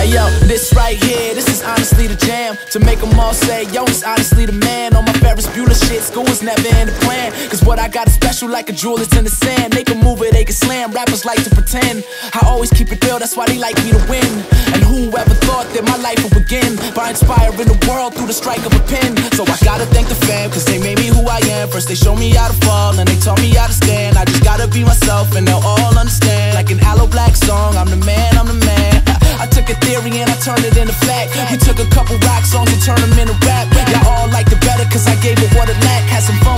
Hey yo, this right here, this is honestly the jam. To make them all say, yo, it's honestly the man. On my Ferris Bueller shit, school was never in the plan. Cause what I got is special like a jewel, it's in the sand. They can move it, they can slam, rappers like to pretend. I always keep it real, that's why they like me to win. And whoever thought that my life would begin by inspiring the world through the strike of a pen. So I gotta thank the fam, cause they made me who I am. First they showed me how to fall, and they taught me how to stand. I just gotta be myself, and they'll all understand. Like an Aloe Black song, I'm the man, I'm the man. I took a theory and I turned it into fact. We took a couple rock songs and turned them into rap. Y'all all liked it better cause I gave it what it lacked. Had some fun